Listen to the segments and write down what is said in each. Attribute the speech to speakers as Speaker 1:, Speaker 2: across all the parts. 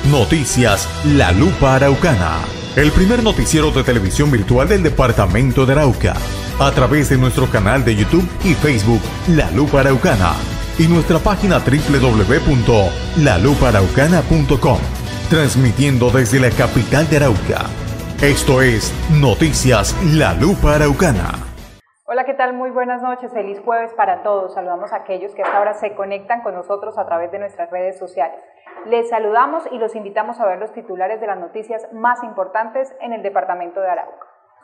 Speaker 1: Noticias La Lupa Araucana, el primer noticiero de televisión virtual del departamento de Arauca, a través de nuestro canal de YouTube y Facebook La Lupa Araucana y nuestra página www.lalupaaraucana.com, transmitiendo desde la capital de Arauca. Esto es Noticias La Lupa Araucana.
Speaker 2: Hola, ¿qué tal? Muy buenas noches, feliz jueves para todos. Saludamos a aquellos que hasta ahora se conectan con nosotros a través de nuestras redes sociales. Les saludamos y los invitamos a ver los titulares de las noticias más importantes en el departamento de Arauca.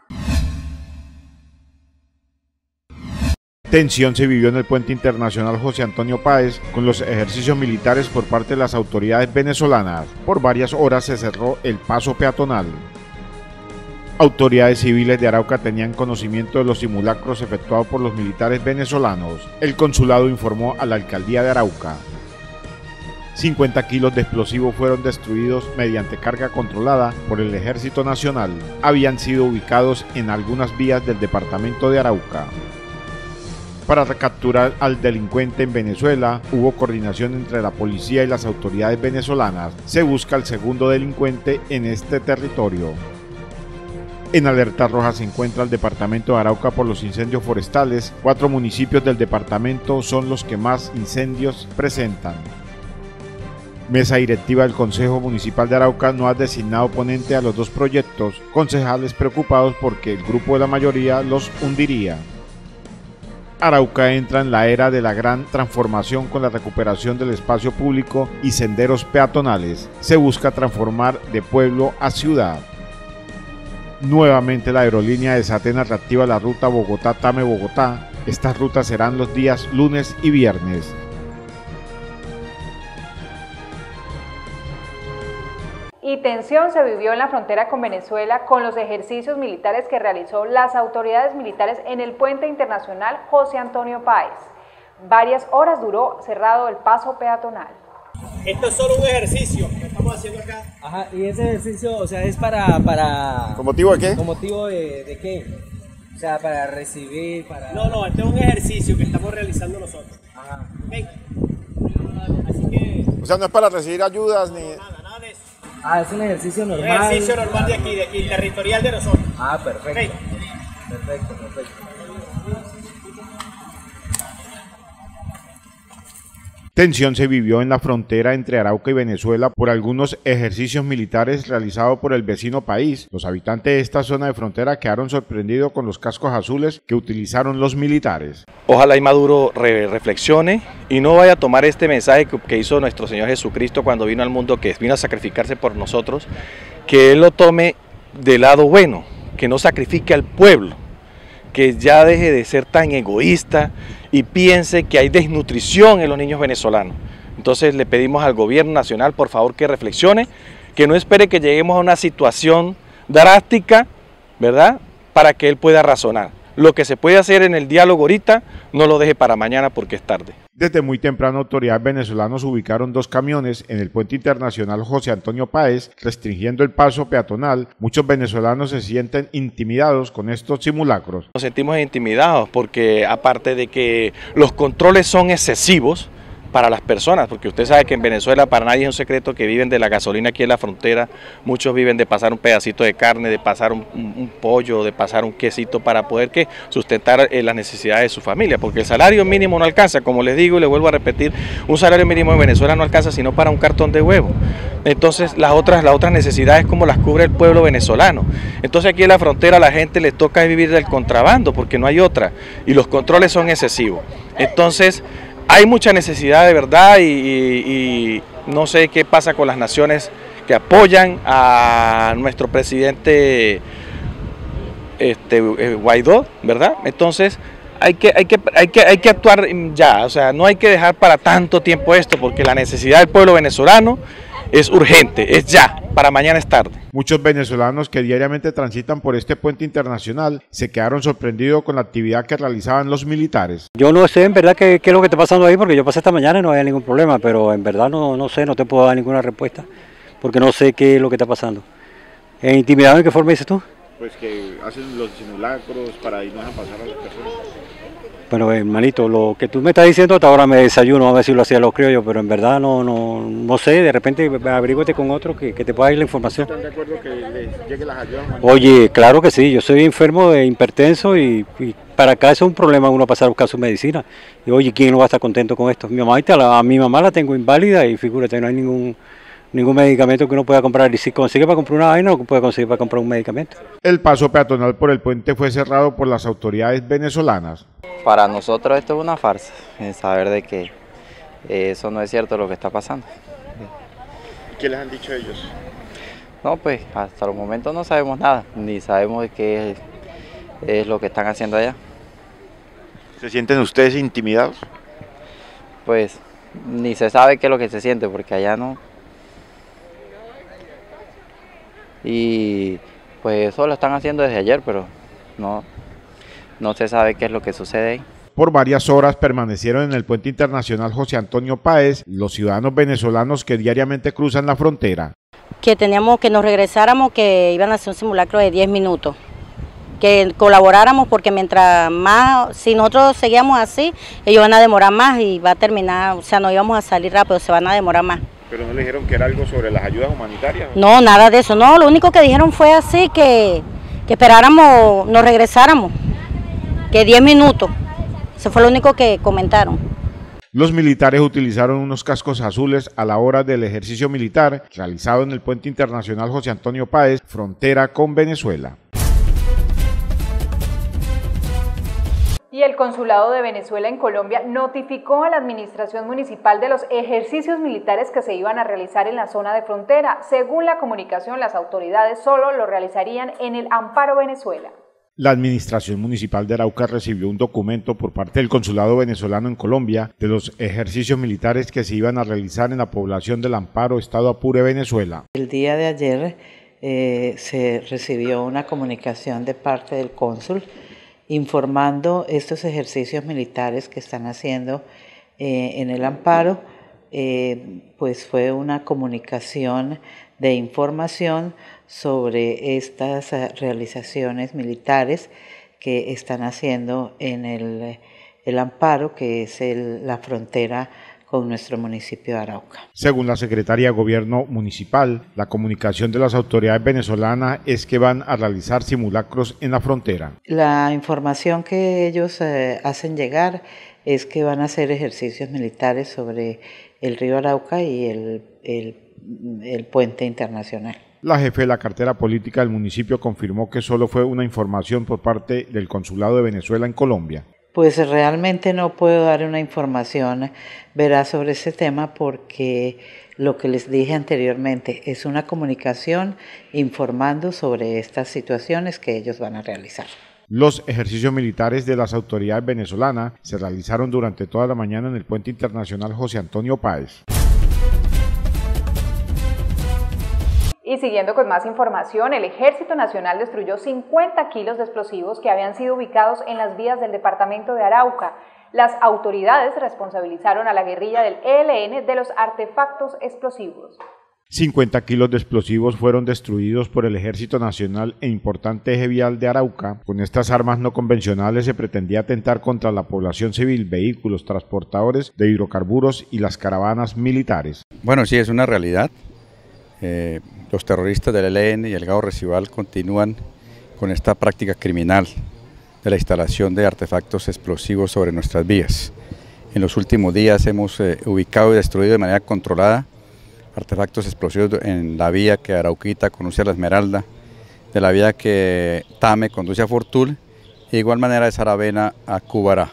Speaker 3: Tensión se vivió en el puente internacional José Antonio Páez con los ejercicios militares por parte de las autoridades venezolanas. Por varias horas se cerró el paso peatonal. Autoridades civiles de Arauca tenían conocimiento de los simulacros efectuados por los militares venezolanos. El consulado informó a la alcaldía de Arauca. 50 kilos de explosivos fueron destruidos mediante carga controlada por el Ejército Nacional. Habían sido ubicados en algunas vías del departamento de Arauca. Para capturar al delincuente en Venezuela, hubo coordinación entre la policía y las autoridades venezolanas. Se busca al segundo delincuente en este territorio. En alerta roja se encuentra el departamento de Arauca por los incendios forestales. 4 municipios del departamento son los que más incendios presentan. Mesa directiva del Consejo Municipal de Arauca no ha designado ponente a los 2 proyectos. Concejales preocupados porque el grupo de la mayoría los hundiría. Arauca entra en la era de la gran transformación con la recuperación del espacio público y senderos peatonales. Se busca transformar de pueblo a ciudad. Nuevamente la aerolínea de Satena reactiva la ruta Bogotá-Tame-Bogotá. Estas rutas serán los días lunes y viernes.
Speaker 2: Y tensión se vivió en la frontera con Venezuela con los ejercicios militares que realizó las autoridades militares en el puente internacional José Antonio Páez. Varias horas duró cerrado el paso peatonal.
Speaker 4: Esto es solo un ejercicio que estamos haciendo acá.
Speaker 5: Ajá, y ese ejercicio, o sea, es para...
Speaker 3: ¿Con motivo de qué?
Speaker 5: ¿Con motivo de qué? O sea, para recibir, para...
Speaker 4: No, este es un ejercicio que estamos realizando nosotros.
Speaker 5: Ajá.
Speaker 4: ¿Okay? Así que...
Speaker 3: O sea, no es para recibir ayudas ni...
Speaker 4: Nada de eso.
Speaker 5: Ah, es un ejercicio normal.
Speaker 4: Un ejercicio normal de aquí, territorial de nosotros.
Speaker 5: Ah, perfecto.
Speaker 4: ¿Okay?
Speaker 5: Perfecto.
Speaker 3: Tensión se vivió en la frontera entre Arauca y Venezuela por algunos ejercicios militares realizados por el vecino país. Los habitantes de esta zona de frontera quedaron sorprendidos con los cascos azules que utilizaron los militares.
Speaker 6: Ojalá y Maduro reflexione y no vaya a tomar este mensaje que hizo nuestro Señor Jesucristo cuando vino al mundo, que vino a sacrificarse por nosotros, que Él lo tome del lado bueno, que no sacrifique al pueblo, que ya deje de ser tan egoísta y piense que hay desnutrición en los niños venezolanos. Entonces le pedimos al gobierno nacional, por favor, que reflexione, que no espere que lleguemos a una situación drástica, ¿verdad?, para que él pueda razonar. Lo que se puede hacer en el diálogo ahorita, no lo deje para mañana porque es tarde.
Speaker 3: Desde muy temprano, autoridades venezolanas ubicaron 2 camiones en el puente internacional José Antonio Páez, restringiendo el paso peatonal. Muchos venezolanos se sienten intimidados con estos simulacros.
Speaker 6: Nos sentimos intimidados porque, aparte de que los controles son excesivos para las personas, porque usted sabe que en Venezuela para nadie es un secreto que viven de la gasolina aquí en la frontera. Muchos viven de pasar un pedacito de carne, de pasar un pollo, de pasar un quesito para poder sustentar las necesidades de su familia, porque el salario mínimo no alcanza, como les digo y les vuelvo a repetir, un salario mínimo en Venezuela no alcanza sino para un cartón de huevo. Entonces las otras necesidades como las cubre el pueblo venezolano. Entonces aquí en la frontera a la gente le toca vivir del contrabando porque no hay otra y los controles son excesivos. Entonces hay mucha necesidad de verdad y no sé qué pasa con las naciones que apoyan a nuestro presidente Guaidó, ¿verdad? Entonces hay que actuar ya, o sea, no hay que dejar para tanto tiempo esto porque la necesidad del pueblo venezolano es urgente, es ya, para mañana es tarde.
Speaker 3: Muchos venezolanos que diariamente transitan por este puente internacional se quedaron sorprendidos con la actividad que realizaban los militares.
Speaker 7: Yo no sé en verdad qué es lo que está pasando ahí, porque yo pasé esta mañana y no había ningún problema, pero en verdad no sé, no te puedo dar ninguna respuesta, porque no sé qué es lo que está pasando. ¿Intimidado en qué forma dices tú?
Speaker 3: Pues que hacen los simulacros para irnos a pasar a las personas.
Speaker 7: Pero hermanito, lo que tú me estás diciendo hasta ahora me desayuno, a ver si lo hacían los criollos, pero en verdad no sé, de repente averíguate con otro que te pueda dar la información.
Speaker 3: ¿Están de acuerdo que les lleguen las ayudas humanitarias?
Speaker 7: Oye, claro que sí, yo soy enfermo de hipertenso y para acá eso es un problema uno pasar a buscar su medicina. Y oye, ¿quién no va a estar contento con esto? A mi mamá la tengo inválida y figúrate, no hay ningún medicamento que uno pueda comprar. Y si consigue para comprar una vaina, no puede conseguir para comprar un medicamento.
Speaker 3: El paso peatonal por el puente fue cerrado por las autoridades venezolanas.
Speaker 8: Para nosotros esto es una farsa, saber de que eso no es cierto lo que está pasando.
Speaker 3: ¿Qué les han dicho ellos?
Speaker 8: No, pues hasta el momento no sabemos nada, ni sabemos de qué es lo que están haciendo allá.
Speaker 3: ¿Se sienten ustedes intimidados?
Speaker 8: Pues ni se sabe qué es lo que se siente, porque allá no. Y pues eso lo están haciendo desde ayer, pero no se sabe qué es lo que sucede ahí.
Speaker 3: Por varias horas permanecieron en el puente internacional José Antonio Páez los ciudadanos venezolanos que diariamente cruzan la frontera.
Speaker 9: Que teníamos que nos regresáramos, que iban a hacer un simulacro de 10 minutos. Que colaboráramos porque mientras más, si nosotros seguíamos así, ellos van a demorar más y va a terminar, o sea, no íbamos a salir rápido, se van a demorar más.
Speaker 3: ¿Pero no le dijeron que era algo sobre las ayudas humanitarias?
Speaker 9: No, nada de eso, no, lo único que dijeron fue así, que esperáramos, nos regresáramos, que 10 minutos, eso fue lo único que comentaron.
Speaker 3: Los militares utilizaron unos cascos azules a la hora del ejercicio militar realizado en el puente internacional José Antonio Páez, frontera con Venezuela.
Speaker 2: Y el Consulado de Venezuela en Colombia notificó a la administración municipal de los ejercicios militares que se iban a realizar en la zona de frontera. Según la comunicación, las autoridades solo lo realizarían en el Amparo Venezuela.
Speaker 3: La administración municipal de Arauca recibió un documento por parte del Consulado venezolano en Colombia de los ejercicios militares que se iban a realizar en la población del Amparo, Estado Apure, Venezuela.
Speaker 10: El día de ayer se recibió una comunicación de parte del cónsul informando estos ejercicios militares que están haciendo en el Amparo. Pues fue una comunicación de información sobre estas realizaciones militares que están haciendo en el Amparo, que es la frontera con nuestro municipio de Arauca.
Speaker 3: Según la secretaria de Gobierno Municipal, la comunicación de las autoridades venezolanas es que van a realizar simulacros en la frontera.
Speaker 10: La información que ellos hacen llegar es que van a hacer ejercicios militares sobre el río Arauca y el puente internacional.
Speaker 3: La jefe de la cartera política del municipio confirmó que solo fue una información por parte del Consulado de Venezuela en Colombia.
Speaker 10: Pues realmente no puedo dar una información veraz sobre ese tema porque lo que les dije anteriormente es una comunicación informando sobre estas situaciones que ellos van a realizar.
Speaker 3: Los ejercicios militares de las autoridades venezolanas se realizaron durante toda la mañana en el puente internacional José Antonio Páez.
Speaker 2: Y siguiendo con más información, el Ejército Nacional destruyó 50 kilos de explosivos que habían sido ubicados en las vías del departamento de Arauca. Las autoridades responsabilizaron a la guerrilla del ELN de los artefactos explosivos.
Speaker 3: 50 kilos de explosivos fueron destruidos por el Ejército Nacional en importante eje vial de Arauca. Con estas armas no convencionales se pretendía atentar contra la población civil, vehículos, transportadores de hidrocarburos y las caravanas militares.
Speaker 11: Bueno, sí, es una realidad. Los terroristas del ELN y el Gao Residual continúan con esta práctica criminal de la instalación de artefactos explosivos sobre nuestras vías. En los últimos días hemos ubicado y destruido de manera controlada artefactos explosivos en la vía que Arauquita conduce a La Esmeralda, de la vía que Tame conduce a Fortul, y de igual manera de Saravena a Cubará.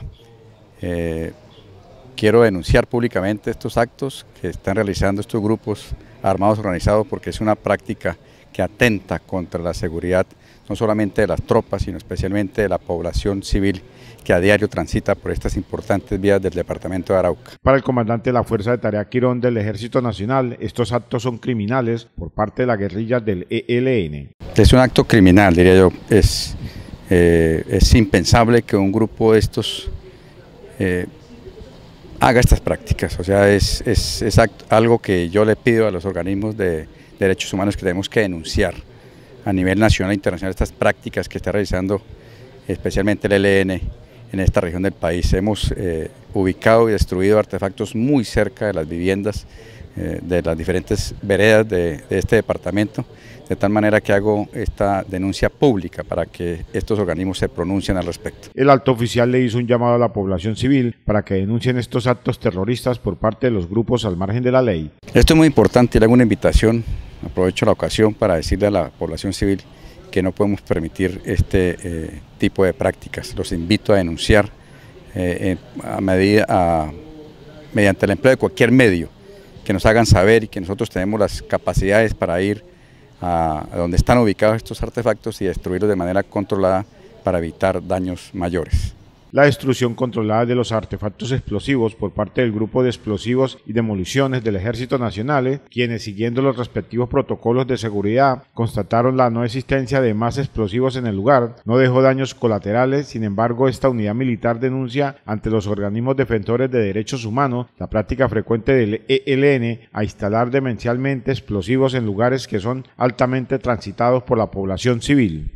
Speaker 11: Quiero denunciar públicamente estos actos que están realizando estos grupos armados organizados porque es una práctica que atenta contra la seguridad no solamente de las tropas, sino especialmente de la población civil que a diario transita por estas importantes vías del departamento de Arauca.
Speaker 3: Para el comandante de la Fuerza de Tarea Quirón del Ejército Nacional, estos actos son criminales por parte de la guerrilla del ELN.
Speaker 11: Es un acto criminal, diría yo. Es impensable que un grupo de estos haga estas prácticas, o sea, es algo que yo le pido a los organismos de derechos humanos que tenemos que denunciar a nivel nacional e internacional, estas prácticas que está realizando especialmente el ELN en esta región del país. Hemos ubicado y destruido artefactos muy cerca de las viviendas de las diferentes veredas de este departamento, de tal manera que hago esta denuncia pública para que estos organismos se pronuncien al respecto.
Speaker 3: El alto oficial le hizo un llamado a la población civil para que denuncien estos actos terroristas por parte de los grupos al margen de la ley.
Speaker 11: Esto es muy importante y le hago una invitación, aprovecho la ocasión para decirle a la población civil que no podemos permitir este tipo de prácticas. Los invito a denunciar mediante el empleo de cualquier medio que nos hagan saber y que nosotros tenemos las capacidades para ir a donde están ubicados estos artefactos y destruirlos de manera controlada para evitar daños mayores.
Speaker 3: La destrucción controlada de los artefactos explosivos por parte del Grupo de Explosivos y Demoliciones del Ejército Nacional, quienes siguiendo los respectivos protocolos de seguridad constataron la no existencia de más explosivos en el lugar, no dejó daños colaterales. Sin embargo, esta unidad militar denuncia ante los organismos defensores de derechos humanos la práctica frecuente del ELN a instalar demencialmente explosivos en lugares que son altamente transitados por la población civil.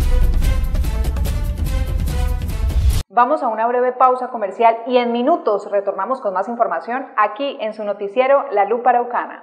Speaker 2: Vamos a una breve pausa comercial y en minutos retornamos con más información aquí en su noticiero La Lupa Araucana.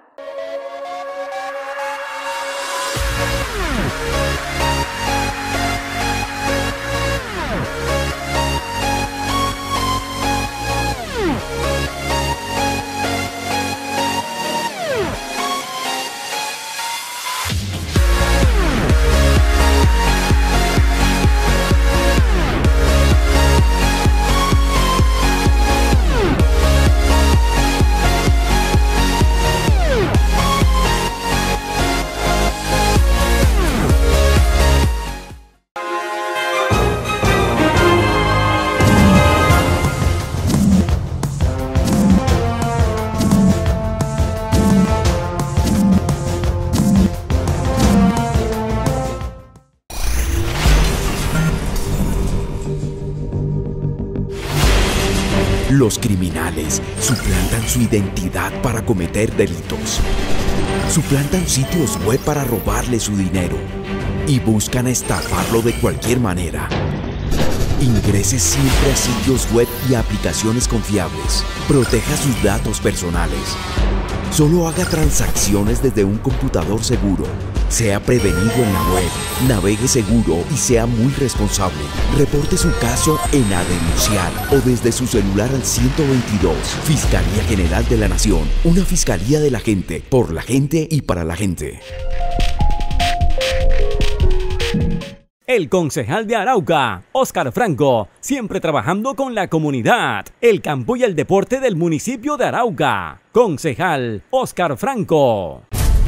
Speaker 12: Los criminales suplantan su identidad para cometer delitos. Suplantan sitios web para robarle su dinero y buscan estafarlo de cualquier manera. Ingrese siempre a sitios web y aplicaciones confiables. Proteja sus datos personales. Solo haga transacciones desde un computador seguro. Sea prevenido en la web, navegue seguro y sea muy responsable. Reporte su caso en A Denunciar o desde su celular al 122. Fiscalía General de la Nación, una fiscalía de la gente, por la gente y para la gente.
Speaker 13: El concejal de Arauca, Óscar Franco, siempre trabajando con la comunidad, el campo y el deporte del municipio de Arauca. Concejal Óscar Franco.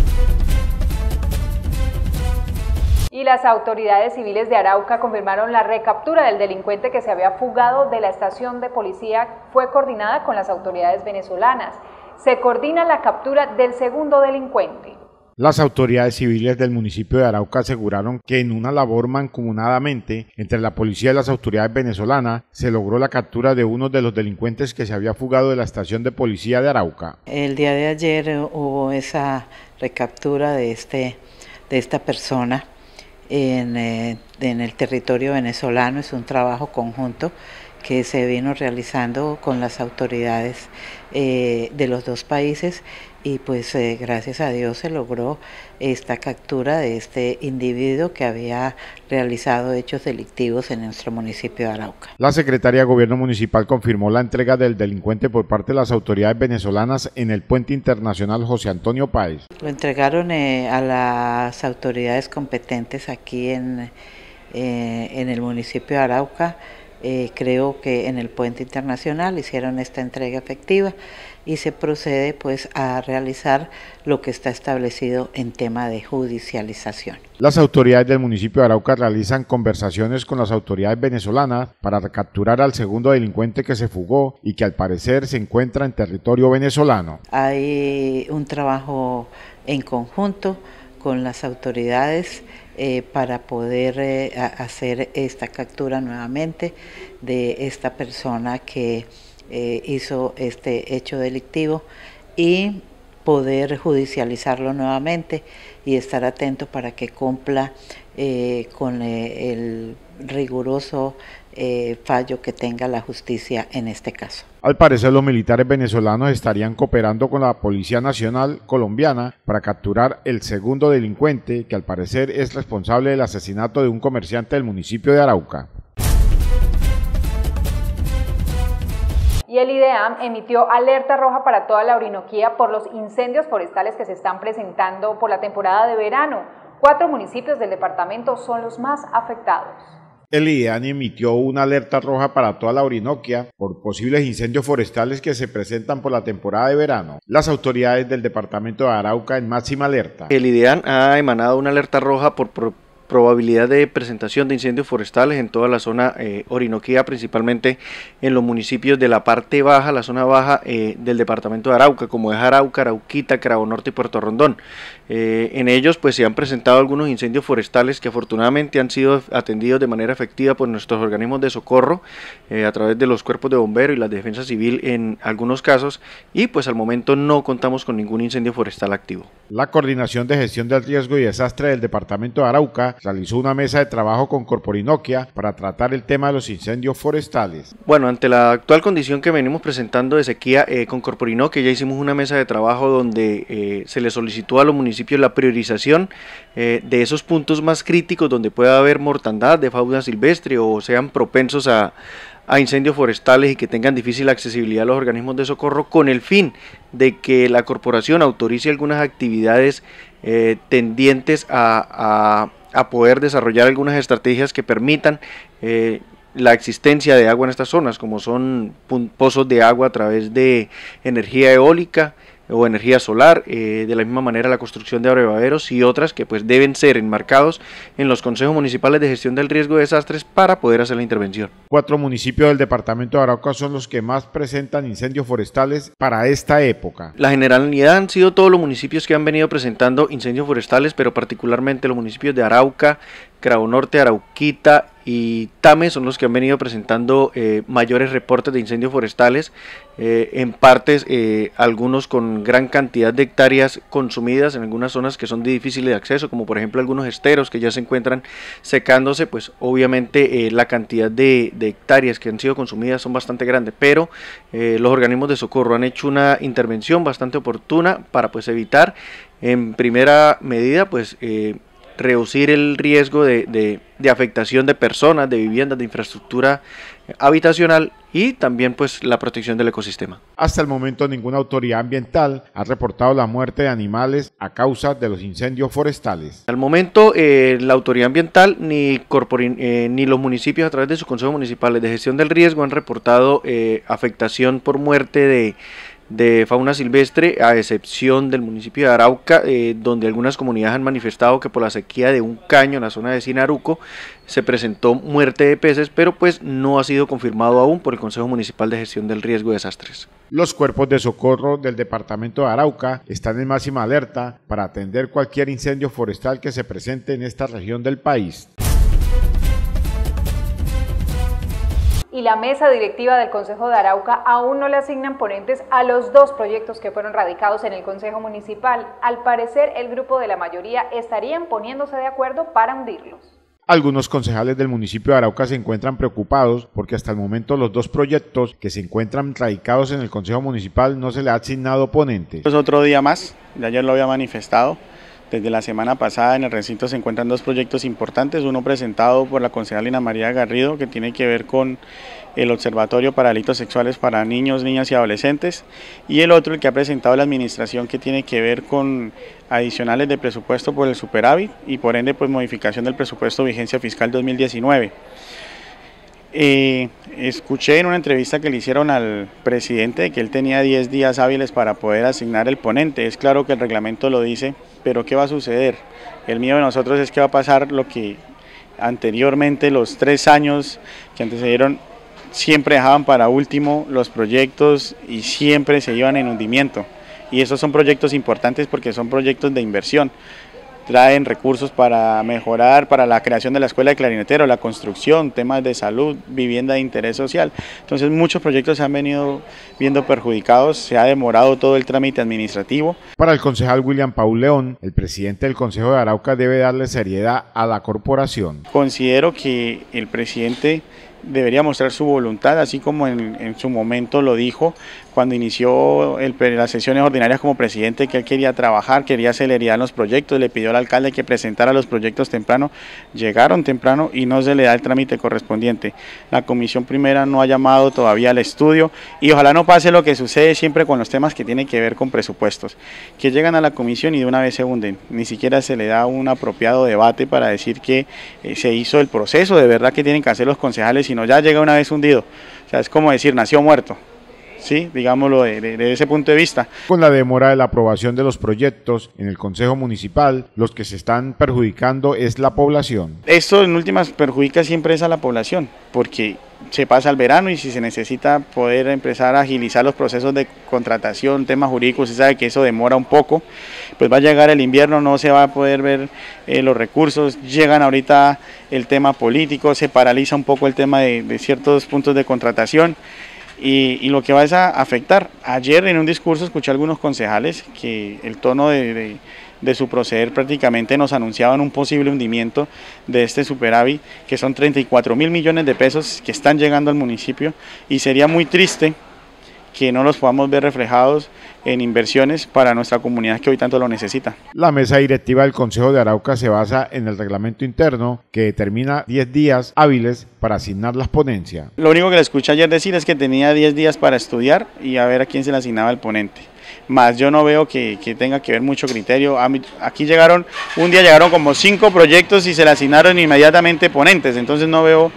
Speaker 2: Y las autoridades civiles de Arauca confirmaron la recaptura del delincuente que se había fugado de la estación de policía. Fue coordinada con las autoridades venezolanas. Se coordina la captura del segundo delincuente.
Speaker 3: Las autoridades civiles del municipio de Arauca aseguraron que en una labor mancomunadamente entre la policía y las autoridades venezolanas se logró la captura de uno de los delincuentes que se había fugado de la estación de policía de Arauca.
Speaker 10: El día de ayer hubo esa recaptura de esta persona en el territorio venezolano. Es un trabajo conjunto que se vino realizando con las autoridades de los dos países y pues gracias a Dios se logró esta captura de este individuo que había realizado hechos delictivos en nuestro municipio de Arauca.
Speaker 3: La Secretaría de Gobierno Municipal confirmó la entrega del delincuente por parte de las autoridades venezolanas en el Puente Internacional José Antonio Páez.
Speaker 10: Lo entregaron a las autoridades competentes aquí en el municipio de Arauca. Creo que en el Puente Internacional hicieron esta entrega efectiva y se procede pues a realizar lo que está establecido en tema de judicialización.
Speaker 3: Las autoridades del municipio de Arauca realizan conversaciones con las autoridades venezolanas para capturar al segundo delincuente que se fugó y que al parecer se encuentra en territorio venezolano.
Speaker 10: Hay un trabajo en conjunto con las autoridades para poder hacer esta captura nuevamente de esta persona que hizo este hecho delictivo y poder judicializarlo nuevamente y estar atento para que cumpla con el riguroso fallo que tenga la justicia en este caso.
Speaker 3: Al parecer, los militares venezolanos estarían cooperando con la Policía Nacional colombiana para capturar el segundo delincuente que al parecer es responsable del asesinato de un comerciante del municipio de Arauca.
Speaker 2: Y el IDEAM emitió alerta roja para toda la Orinoquía por los incendios forestales que se están presentando por la temporada de verano. 4 municipios del departamento son los más afectados.
Speaker 3: El IDEAM emitió una alerta roja para toda la Orinoquia por posibles incendios forestales que se presentan por la temporada de verano. Las autoridades del departamento de Arauca en máxima alerta.
Speaker 6: El IDEAM ha emanado una alerta roja por probabilidad de presentación de incendios forestales en toda la zona orinoquía, principalmente en los municipios de la parte baja, la zona baja del departamento de Arauca, como es Arauca, Arauquita, Carabobo Norte y Puerto Rondón. En ellos pues se han presentado algunos incendios forestales que afortunadamente han sido atendidos de manera efectiva por nuestros organismos de socorro a través de los cuerpos de bomberos y la defensa civil en algunos casos, y pues al momento no contamos con ningún incendio forestal activo.
Speaker 3: La Coordinación de Gestión del Riesgo y Desastre del departamento de Arauca realizó una mesa de trabajo con Corporinoquia para tratar el tema de los incendios forestales.
Speaker 6: Bueno, ante la actual condición que venimos presentando de sequía, con Corporinoquia ya hicimos una mesa de trabajo donde se le solicitó a los municipios la priorización de esos puntos más críticos donde pueda haber mortandad de fauna silvestre o sean propensos a incendios forestales y que tengan difícil accesibilidad a los organismos de socorro, con el fin de que la corporación autorice algunas actividades tendientes a poder desarrollar algunas estrategias que permitan la existencia de agua en estas zonas, como son pozos de agua a través de energía eólica o energía solar, de la misma manera la construcción de abrevaderos y otras que pues deben ser enmarcados en los consejos municipales de gestión del riesgo de desastres para poder hacer la intervención.
Speaker 3: 4 municipios del departamento de Arauca son los que más presentan incendios forestales para esta época.
Speaker 6: La generalidad han sido todos los municipios que han venido presentando incendios forestales, pero particularmente los municipios de Arauca, Carabobo Norte, Arauquita y Tame son los que han venido presentando mayores reportes de incendios forestales, en partes algunos con gran cantidad de hectáreas consumidas en algunas zonas que son de difícil de acceso, como por ejemplo algunos esteros que ya se encuentran secándose, pues obviamente la cantidad de hectáreas que han sido consumidas son bastante grandes, pero los organismos de socorro han hecho una intervención bastante oportuna para pues evitar en primera medida pues reducir el riesgo de afectación de personas, de viviendas, de infraestructura habitacional y también pues la protección del ecosistema.
Speaker 3: Hasta el momento ninguna autoridad ambiental ha reportado la muerte de animales a causa de los incendios forestales.
Speaker 6: Al momento la autoridad ambiental ni los municipios a través de sus consejos municipales de gestión del riesgo han reportado afectación por muerte de fauna silvestre, a excepción del municipio de Arauca, donde algunas comunidades han manifestado que por la sequía de un caño en la zona de Sinaruco se presentó muerte de peces, pero pues no ha sido confirmado aún por el Consejo Municipal de Gestión del Riesgo de Desastres.
Speaker 3: Los cuerpos de socorro del departamento de Arauca están en máxima alerta para atender cualquier incendio forestal que se presente en esta región del país.
Speaker 2: Y la mesa directiva del Consejo de Arauca aún no le asignan ponentes a los 2 proyectos que fueron radicados en el Consejo Municipal. Al parecer, el grupo de la mayoría estarían poniéndose de acuerdo para hundirlos.
Speaker 3: Algunos concejales del municipio de Arauca se encuentran preocupados porque hasta el momento los 2 proyectos que se encuentran radicados en el Consejo Municipal no se le ha asignado ponentes.
Speaker 14: Es otro día más, de ayer lo había manifestado. Desde la semana pasada en el recinto se encuentran 2 proyectos importantes, uno presentado por la concejal Lina María Garrido que tiene que ver con el Observatorio para Delitos Sexuales para Niños, Niñas y Adolescentes, y el otro el que ha presentado la administración que tiene que ver con adicionales de presupuesto por el superávit y por ende pues modificación del presupuesto vigencia fiscal 2019. Escuché en una entrevista que le hicieron al presidente que él tenía 10 días hábiles para poder asignar el ponente. Es claro que el reglamento lo dice, pero ¿qué va a suceder? El miedo de nosotros es que va a pasar lo que anteriormente los 3 años que antecedieron siempre dejaban para último los proyectos y siempre se iban en hundimiento. Y esos son proyectos importantes porque son proyectos de inversión. Traen recursos para mejorar, para la creación de la escuela de clarinetero, la construcción, temas de salud, vivienda de interés social. Entonces muchos proyectos se han venido viendo perjudicados, se ha demorado todo el trámite administrativo.
Speaker 3: Para el concejal William Paul León, el presidente del Consejo de Arauca debe darle seriedad a la corporación.
Speaker 14: Considero que el presidente debería mostrar su voluntad, así como en su momento lo dijo cuando inició las sesiones ordinarias como presidente, que él quería trabajar, quería celeridad en los proyectos, le pidió al alcalde que presentara los proyectos temprano, llegaron temprano y no se le da el trámite correspondiente. La comisión primera no ha llamado todavía al estudio y ojalá no pase lo que sucede siempre con los temas que tienen que ver con presupuestos, que llegan a la comisión y de una vez se hunden, ni siquiera se le da un apropiado debate para decir que se hizo el proceso de verdad que tienen que hacer los concejales, sino ya llega una vez hundido. O sea, es como decir, nació muerto. Sí, digámoslo de ese punto de vista.
Speaker 3: Con la demora de la aprobación de los proyectos en el Consejo Municipal, los que se están perjudicando es la población.
Speaker 14: Esto en últimas perjudica siempre es a la población, porque se pasa el verano y si se necesita poder empezar a agilizar los procesos de contratación, temas jurídicos, se sabe que eso demora un poco, pues va a llegar el invierno, no se va a poder ver los recursos, llegan ahorita el tema político, se paraliza un poco el tema de ciertos puntos de contratación. Y lo que va es a afectar. Ayer en un discurso escuché a algunos concejales que el tono de su proceder prácticamente nos anunciaban un posible hundimiento de este superávit, que son 34.000 millones de pesos que están llegando al municipio, y sería muy triste que no los podamos ver reflejados en inversiones para nuestra comunidad que hoy tanto lo necesita.
Speaker 3: La mesa directiva del Consejo de Arauca se basa en el reglamento interno que determina 10 días hábiles para asignar las ponencias.
Speaker 14: Lo único que le escuché ayer decir es que tenía 10 días para estudiar y a ver a quién se le asignaba el ponente. Más yo no veo que tenga que ver mucho criterio. Aquí un día llegaron como 5 proyectos y se le asignaron inmediatamente ponentes, entonces no veo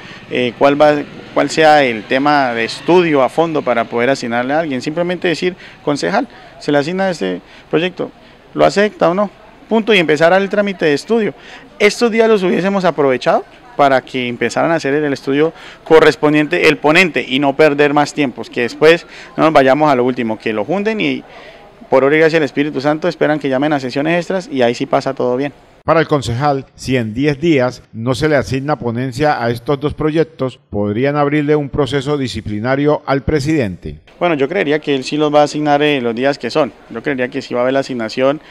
Speaker 14: cuál sea el tema de estudio a fondo para poder asignarle a alguien. Simplemente decir, concejal, se le asigna este proyecto, ¿lo acepta o no? Punto, y empezar el trámite de estudio. Estos días los hubiésemos aprovechado para que empezaran a hacer el estudio correspondiente el ponente y no perder más tiempos, que después no nos vayamos a lo último, que lo junden y por obra y gracia del Espíritu Santo esperan que llamen a sesiones extras y ahí sí pasa todo bien.
Speaker 3: Para el concejal, si en 10 días no se le asigna ponencia a estos 2 proyectos, podrían abrirle un proceso disciplinario al presidente.
Speaker 14: Bueno, yo creería que él sí los va a asignar los días que son. Yo creería que sí va a haber la asignación.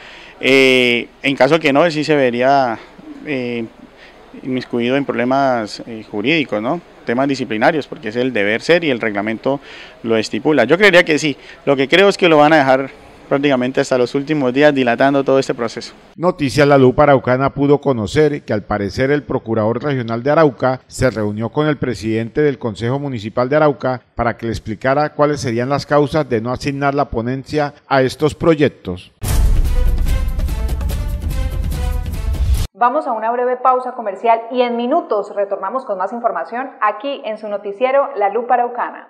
Speaker 14: En caso que no, él sí se vería inmiscuido en problemas jurídicos, ¿no? Temas disciplinarios, porque es el deber ser y el reglamento lo estipula. Yo creería que sí. Lo que creo es que lo van a dejar prácticamente hasta los últimos días dilatando todo este proceso.
Speaker 3: Noticias La Lupa Araucana pudo conocer que al parecer el Procurador Regional de Arauca se reunió con el presidente del Consejo Municipal de Arauca para que le explicara cuáles serían las causas de no asignar la ponencia a estos proyectos.
Speaker 2: Vamos a una breve pausa comercial y en minutos retornamos con más información aquí en su noticiero La Lupa Araucana.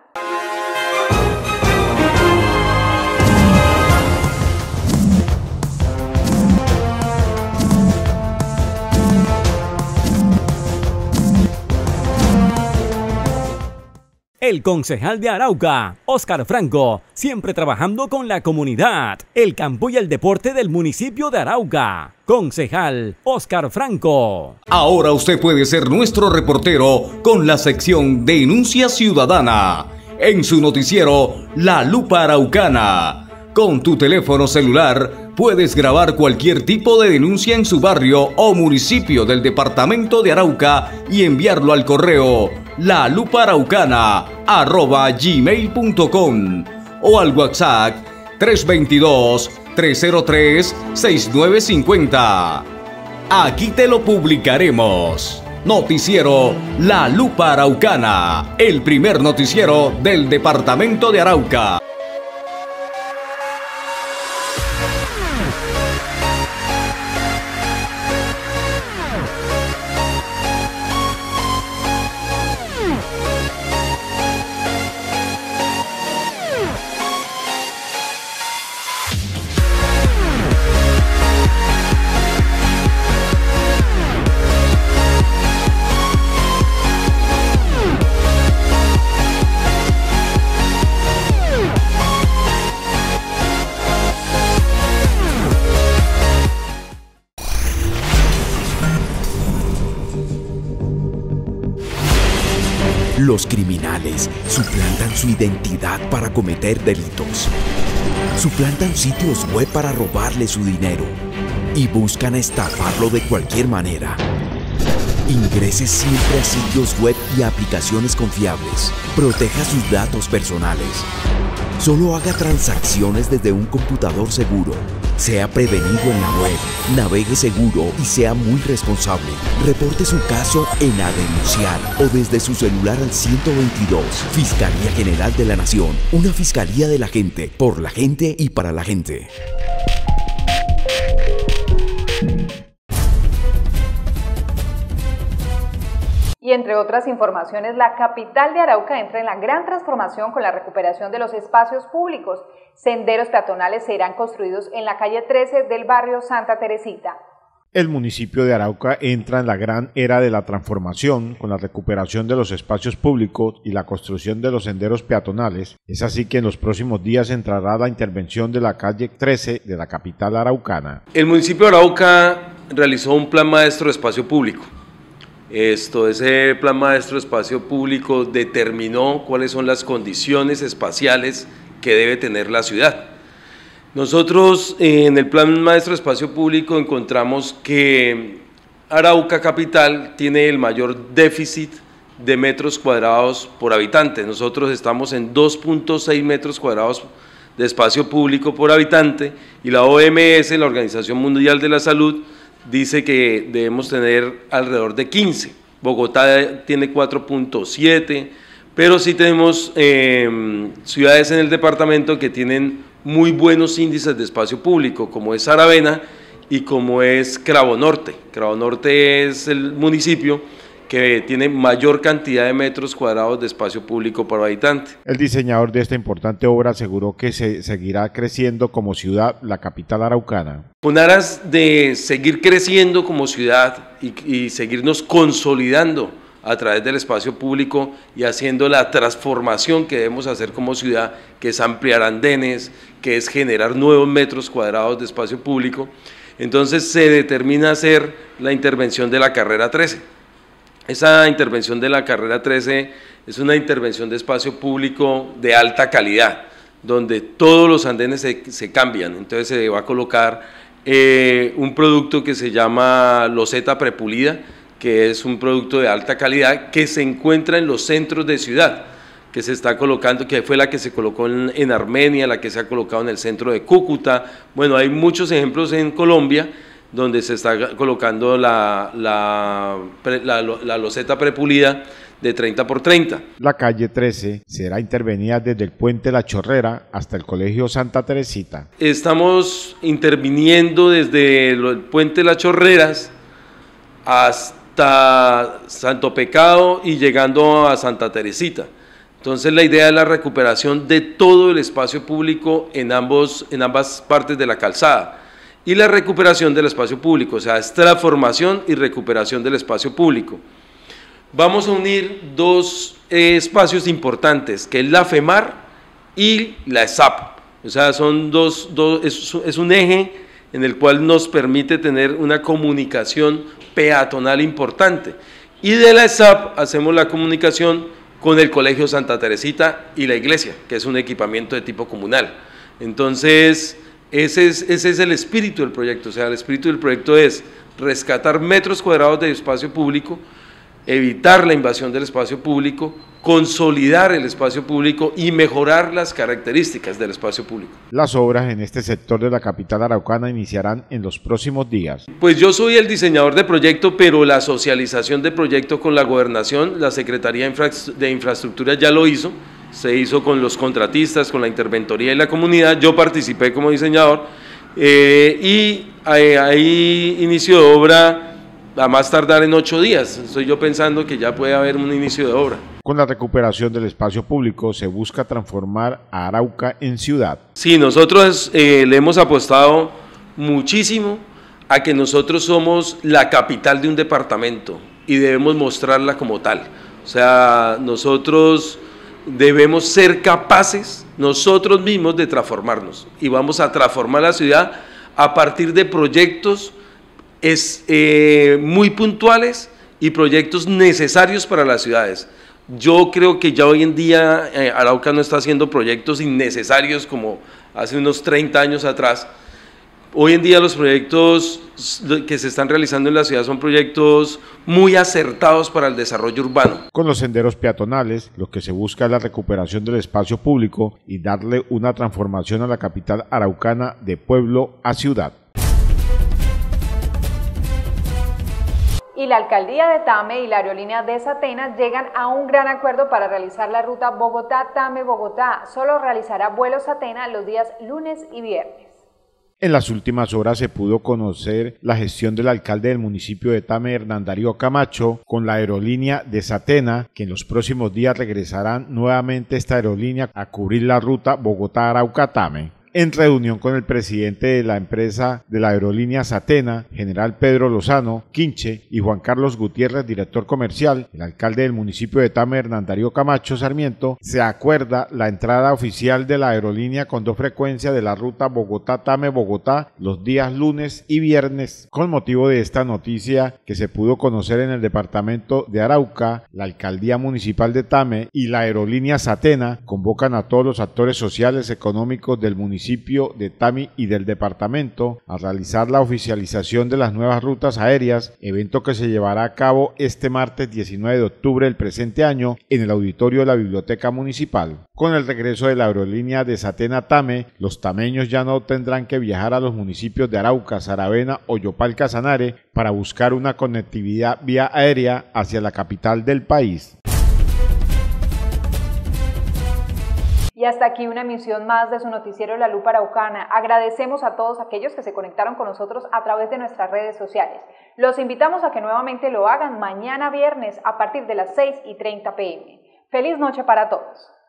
Speaker 13: El concejal de Arauca, Óscar Franco, siempre trabajando con la comunidad, el campo y el deporte del municipio de Arauca. Concejal Óscar Franco.
Speaker 15: Ahora usted puede ser nuestro reportero con la sección Denuncia Ciudadana en su noticiero La Lupa Araucana. Con tu teléfono celular puedes grabar cualquier tipo de denuncia en su barrio o municipio del departamento de Arauca y enviarlo al correo lalupaaraucana@gmail.com o al WhatsApp 322-303-6950. Aquí te lo publicaremos. Noticiero La Lupa Araucana, el primer noticiero del departamento de Arauca.
Speaker 12: Los criminales suplantan su identidad para cometer delitos. Suplantan sitios web para robarle su dinero y buscan estafarlo de cualquier manera. Ingrese siempre a sitios web y aplicaciones confiables. Proteja sus datos personales. Solo haga transacciones desde un computador seguro. Sea prevenido en la web, navegue seguro y sea muy responsable. Reporte su caso en A Denunciar o desde su celular al 122. Fiscalía General de la Nación. Una fiscalía de la gente, por la gente y para la gente.
Speaker 2: Y entre otras informaciones, la capital de Arauca entra en la gran transformación con la recuperación de los espacios públicos. Senderos peatonales serán construidos en la calle 13 del barrio Santa Teresita.
Speaker 3: El municipio de Arauca entra en la gran era de la transformación con la recuperación de los espacios públicos y la construcción de los senderos peatonales. Es así que en los próximos días entrará la intervención de la calle 13 de la capital araucana.
Speaker 16: El municipio de Arauca realizó un plan maestro de espacio público. Ese plan maestro de espacio público determinó cuáles son las condiciones espaciales que debe tener la ciudad. Nosotros en el plan maestro de espacio público encontramos que Arauca capital tiene el mayor déficit de metros cuadrados por habitante. Nosotros estamos en 2.6 metros cuadrados de espacio público por habitante y la OMS, la Organización Mundial de la Salud, dice que debemos tener alrededor de 15. Bogotá tiene 4.7, pero sí tenemos ciudades en el departamento que tienen muy buenos índices de espacio público, como es Saravena y como es Cravo Norte. Cravo Norte es el municipio que tiene mayor cantidad de metros cuadrados de espacio público por habitante.
Speaker 3: El diseñador de esta importante obra aseguró que se seguirá creciendo como ciudad la capital araucana.
Speaker 16: Con aras de seguir creciendo como ciudad y seguirnos consolidando a través del espacio público y haciendo la transformación que debemos hacer como ciudad, que es ampliar andenes, que es generar nuevos metros cuadrados de espacio público, entonces se determina hacer la intervención de la carrera 13. Esa intervención de la carrera 13 es una intervención de espacio público de alta calidad, donde todos los andenes se cambian. Entonces se va a colocar un producto que se llama loseta prepulida, que es un producto de alta calidad que se encuentra en los centros de ciudad, que se está colocando, que fue la que se colocó en Armenia, la que se ha colocado en el centro de Cúcuta. Bueno, hay muchos ejemplos en Colombia donde se está colocando la loseta prepulida de 30 por 30.
Speaker 3: La calle 13 será intervenida desde el puente La Chorrera hasta el colegio Santa Teresita.
Speaker 16: Estamos interviniendo desde el puente Las Chorreras hasta Santo Pecado y llegando a Santa Teresita. Entonces la idea es la recuperación de todo el espacio público en ambas partes de la calzada. Y la recuperación del espacio público, o sea, es transformación y recuperación del espacio público. Vamos a unir dos espacios importantes, que es la FEMAR y la ESAP. O sea, son es un eje en el cual nos permite tener una comunicación peatonal importante. Y de la ESAP hacemos la comunicación con el Colegio Santa Teresita y la iglesia, que es un equipamiento de tipo comunal. Entonces, ese es el espíritu del proyecto. O sea, el espíritu del proyecto es rescatar metros cuadrados de espacio público, evitar la invasión del espacio público, consolidar el espacio público y mejorar las características del espacio público.
Speaker 3: Las obras en este sector de la capital araucana iniciarán en los próximos días.
Speaker 16: Pues yo soy el diseñador de proyecto, pero la socialización de proyecto con la gobernación, la Secretaría de Infraestructura ya lo hizo, se hizo con los contratistas, con la interventoría y la comunidad. Yo participé como diseñador y hay inicio de obra a más tardar en 8 días. Estoy yo pensando que ya puede haber un inicio de obra.
Speaker 3: Con la recuperación del espacio público se busca transformar a Arauca en ciudad.
Speaker 16: Sí, nosotros le hemos apostado muchísimo a que nosotros somos la capital de un departamento y debemos mostrarla como tal. O sea, nosotros debemos ser capaces nosotros mismos de transformarnos y vamos a transformar la ciudad a partir de proyectos muy puntuales y proyectos necesarios para las ciudades. Yo creo que ya hoy en día Arauca no está haciendo proyectos innecesarios como hace unos 30 años atrás, Hoy en día los proyectos que se están realizando en la ciudad son proyectos muy acertados para el desarrollo urbano.
Speaker 3: Con los senderos peatonales, lo que se busca es la recuperación del espacio público y darle una transformación a la capital araucana de pueblo a ciudad.
Speaker 2: Y la alcaldía de Tame y la aerolínea de Satena llegan a un gran acuerdo para realizar la ruta Bogotá-Tame-Bogotá. Solo realizará vuelos Satena los días lunes y viernes.
Speaker 3: En las últimas horas se pudo conocer la gestión del alcalde del municipio de Tame, Hernán Darío Camacho, con la aerolínea de Satena, que en los próximos días regresarán nuevamente esta aerolínea a cubrir la ruta Bogotá-Arauca-Tame. En reunión con el presidente de la empresa de la aerolínea Satena, general Pedro Lozano Quinche, y Juan Carlos Gutiérrez, director comercial, el alcalde del municipio de Tame, Hernán Darío Camacho Sarmiento, se acuerda la entrada oficial de la aerolínea con 2 frecuencias de la ruta Bogotá-Tame-Bogotá los días lunes y viernes. Con motivo de esta noticia que se pudo conocer en el departamento de Arauca, la alcaldía municipal de Tame y la aerolínea Satena convocan a todos los actores sociales, económicos del municipio de Tame y del departamento a realizar la oficialización de las nuevas rutas aéreas, evento que se llevará a cabo este martes 19 de octubre del presente año en el auditorio de la Biblioteca Municipal. Con el regreso de la aerolínea de Satena Tame, los tameños ya no tendrán que viajar a los municipios de Arauca, Saravena o Yopal Casanare para buscar una conectividad vía aérea hacia la capital del país.
Speaker 2: Y hasta aquí una emisión más de su noticiero La Lupa Araucana. Agradecemos a todos aquellos que se conectaron con nosotros a través de nuestras redes sociales. Los invitamos a que nuevamente lo hagan mañana viernes a partir de las 6:30 p.m. ¡Feliz noche para todos!